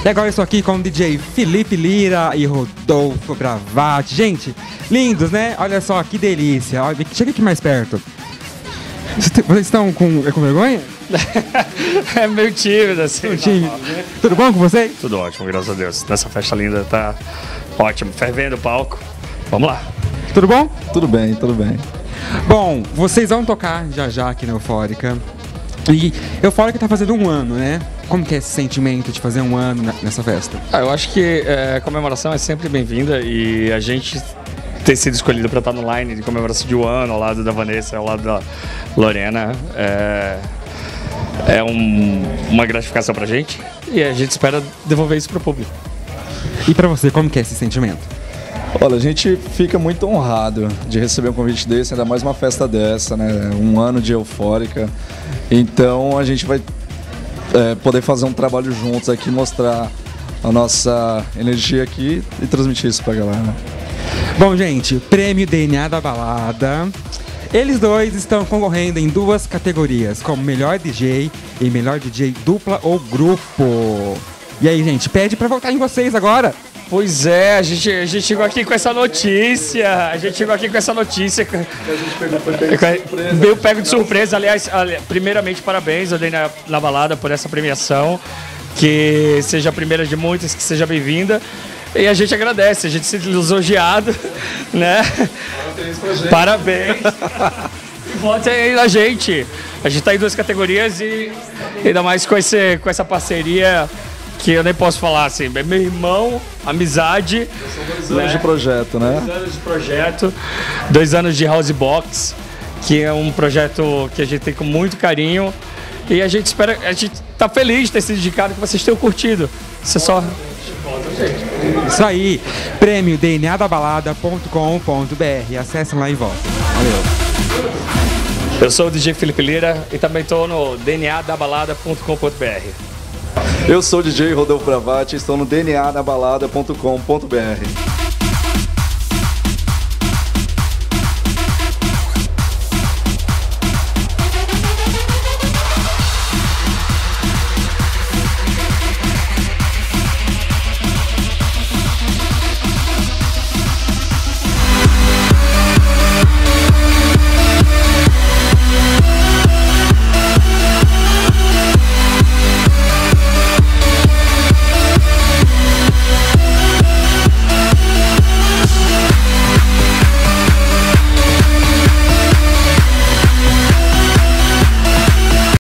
E agora eu estou aqui com o DJ Felipe Lira e Rodolfo Bravati. Gente, lindos, né? Olha só, que delícia. Olha, chega aqui mais perto. Vocês estão com vergonha? É meio tímido, assim. Tudo bom com vocês? Tudo ótimo, graças a Deus. Nessa festa linda tá ótimo. Fervendo o palco. Vamos lá. Tudo bom? Tudo bem, tudo bem. Bom, vocês vão tocar já aqui na Eufórica. E Eufórica tá fazendo um ano, né? Como que é esse sentimento de fazer um ano nessa festa? Eu acho que a comemoração é sempre bem-vinda e a gente ter sido escolhido para estar no line de comemoração de um ano ao lado da Vanessa, ao lado da Lorena, uma gratificação pra gente e a gente espera devolver isso pro público. E pra você, como que é esse sentimento? Olha, a gente fica muito honrado de receber um convite desse, ainda mais uma festa dessa, né? Um ano de Eufórica. Então a gente vai poder fazer um trabalho juntos aqui, mostrar a nossa energia aqui e transmitir isso pra galera. Bom, gente, prêmio DNA da Balada. Eles dois estão concorrendo em duas categorias, como melhor DJ e melhor DJ dupla ou grupo. E aí, gente, pede pra votar em vocês agora. Pois é, a gente chegou aqui com essa notícia. A gente chegou aqui com essa notícia. Meio pego de surpresa. Aliás, primeiramente, parabéns ao DNA na Balada por essa premiação. Que seja a primeira de muitas, que seja bem-vinda. E a gente agradece, a gente se sente lisonjeado, né? Parabéns. Vote aí na gente. A gente tá em duas categorias e ainda mais com essa parceria que eu nem posso falar assim. É meu irmão, amizade. São 2 anos de projeto, né? 2 anos de projeto, 2 anos de House Box, que é um projeto que a gente tem com muito carinho. E a gente espera, a gente tá feliz de ter sido indicado, que vocês tenham curtido. Você só... Isso aí, prêmio dnadabalada.com.br. Acessem lá e votem. Valeu. Eu sou o DJ Felipe Lira e também estou no dnadabalada.com.br. Eu sou o DJ Rodolfo Bravati e estou no dnadabalada.com.br.